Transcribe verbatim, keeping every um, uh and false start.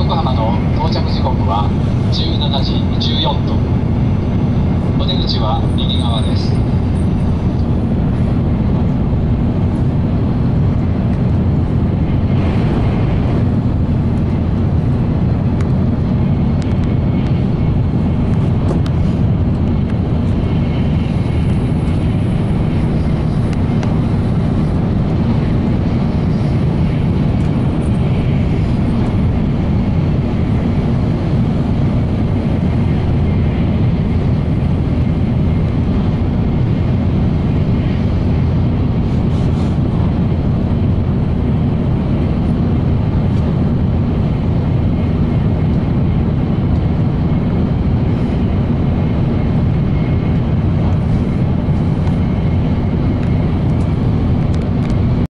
横浜の到着時刻はじゅうしちじじゅうよんぷん。お出口は右側です。